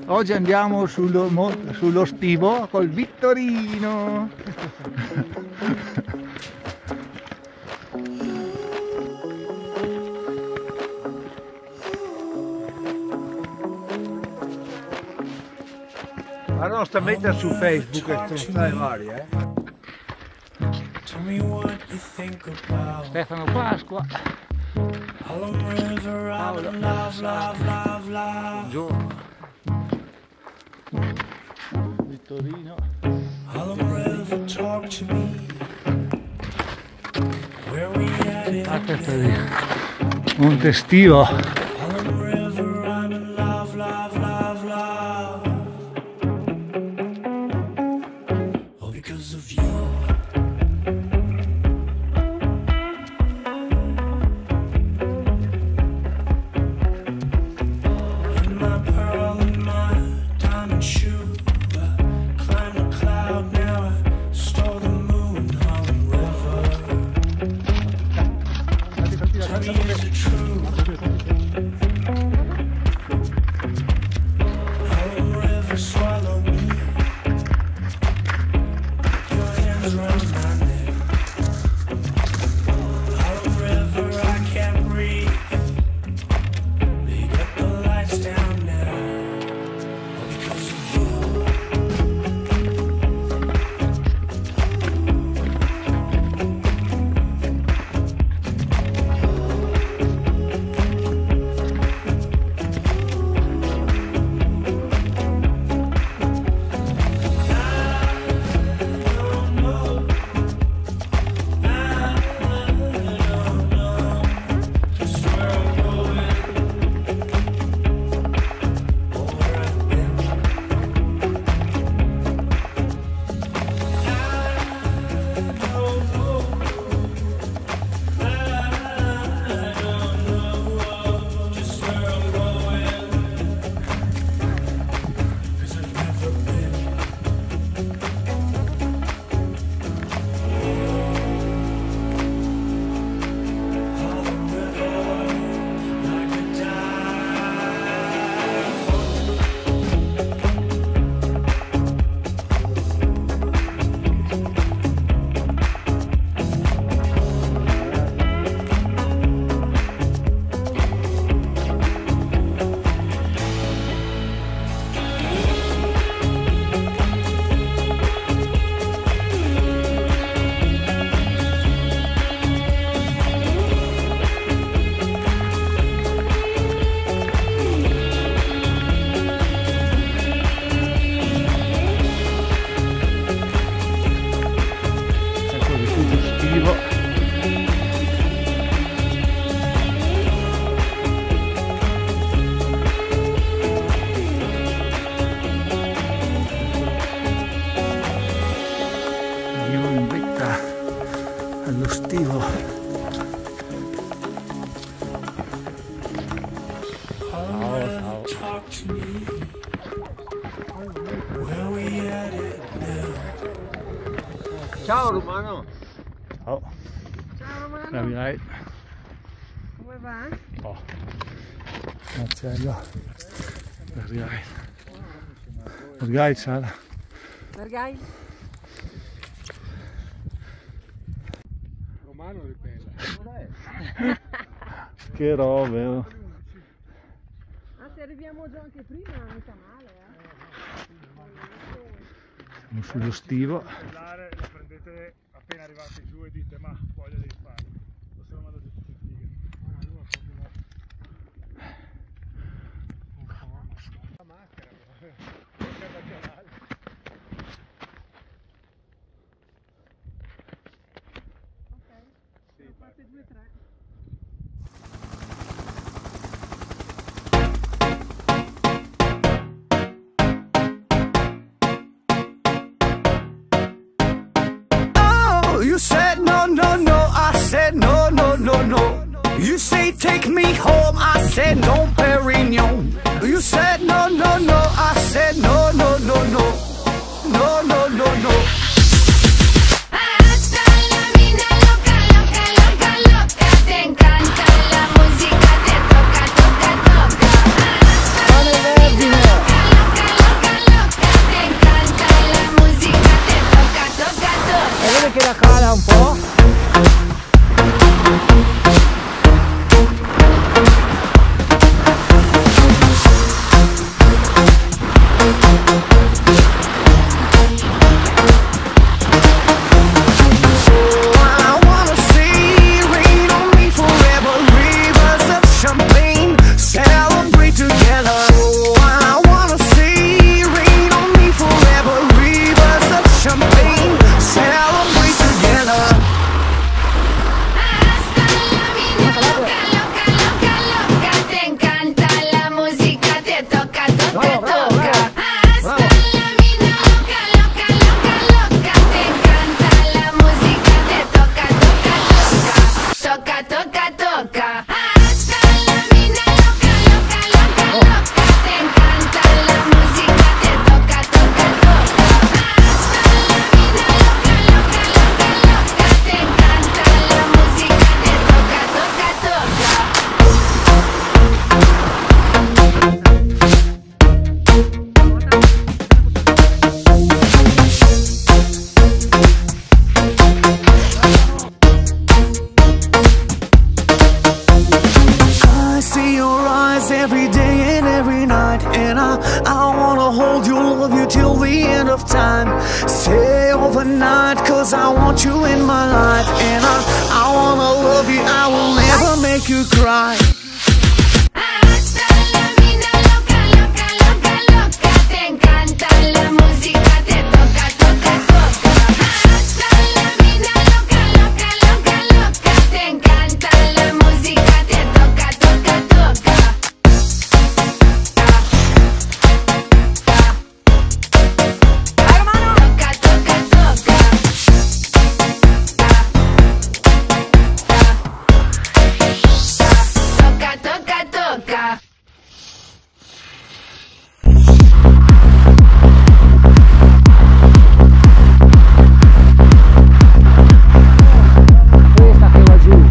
Oggi andiamo sullo Stivo col Vittorino. La nostra meta su Facebook è stronzare vari, Stefano Pasqua. Paolo. Giorno. Vittorino. Monte Stivo. Allo Stivo. Ciao Romano. Ciao. Ciao Romano. Capirai. Come va? Oh. Marcello. Orgai Sara. Margai? Romano ripella. Che robe, oh. Ah, se arriviamo già anche prima, mica male, Siamo sullo Stivo. La prendete appena arrivate giù e dite ma voglia di farlo. Lo sono mandato tutti in figa. La maschera, ok, sì, fate 2-3. You said no, no, no, I said no, no, no, no. You say take me home, I said no, Perignon. You said no, no, no, I said no, no, no, no. No, no, no, no. Hasta la vida loca, loca, loca, loca. Te encanta la música, te toca, toca, toca. Hasta la vida loca, loca, I wanna hold you, love you till the end of time. Stay overnight, cause I want you in my life. And I wanna love you, I will never make you cry. Hasta la vida loca, loca, loca, loca. Te encanta la música, te toca, toca, toca. Hasta la vida loca, loca, loca, loca. Te encanta la música, te toca, toca, toca. Toca, toca, toca. Toca, toca, toca. Questa che va giù.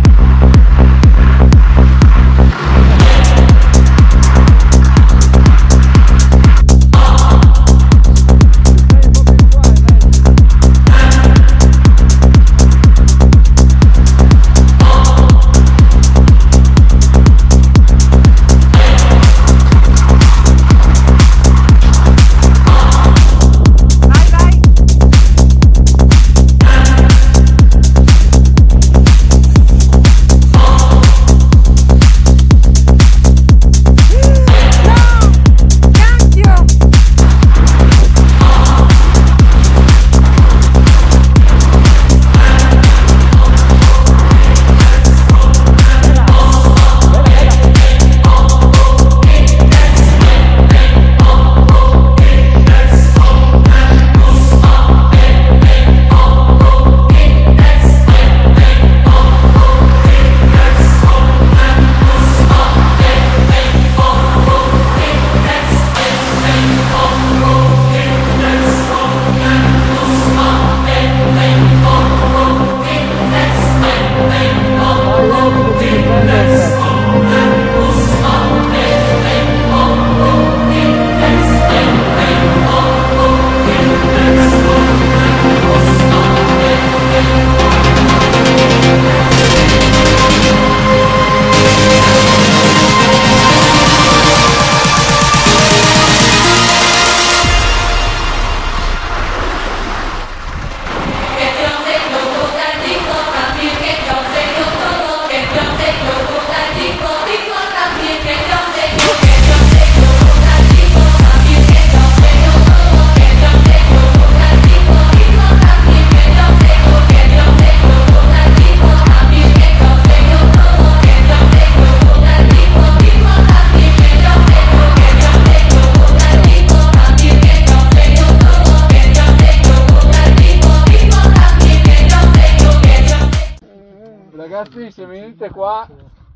Ragazzi, se venite qua,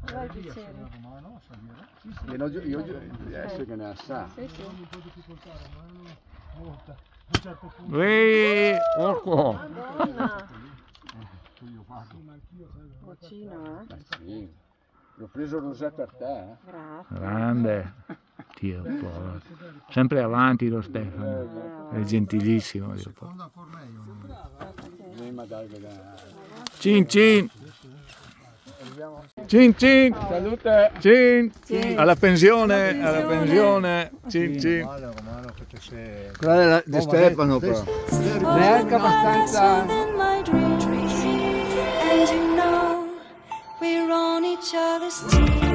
io adesso che ne ha sa. Orco. Madonna. Cucina, Sì, l'ho preso rosé per te. Grazie. Grande. Dio, povero. Sempre avanti lo Stefano. È gentilissimo. Dio, povero. Cin cin. Cin cin. Salute! Cin. Alla pensione, alla pensione. Cin cin. Quella è di Stefano però. Neanche abbastanza. And you know we're on each other's team.